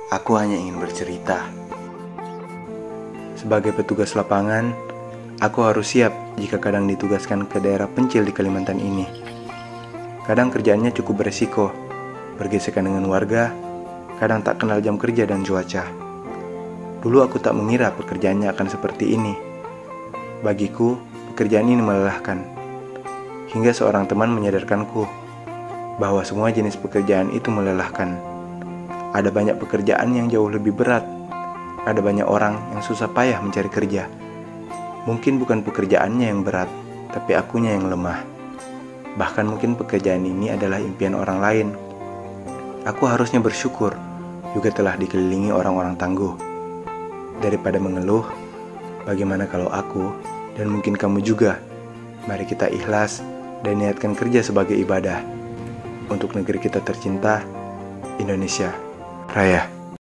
Aku hanya ingin bercerita. Sebagai petugas lapangan, aku harus siap jika kadang ditugaskan ke daerah pencil di Kalimantan ini. Kadang kerjaannya cukup beresiko, bergesekan dengan warga, kadang tak kenal jam kerja dan cuaca. Dulu aku tak mengira pekerjaannya akan seperti ini. Bagiku, pekerjaan ini melelahkan. Hingga seorang teman menyadarkanku bahwa semua jenis pekerjaan itu melelahkan. Ada banyak pekerjaan yang jauh lebih berat. Ada banyak orang yang susah payah mencari kerja. Mungkin bukan pekerjaannya yang berat, tapi akunya yang lemah. Bahkan mungkin pekerjaan ini adalah impian orang lain. Aku harusnya bersyukur juga telah dikelilingi orang-orang tangguh. Daripada mengeluh, bagaimana kalau aku dan mungkin kamu juga, mari kita ikhlas dan niatkan kerja sebagai ibadah untuk negeri kita tercinta, Indonesia Raya.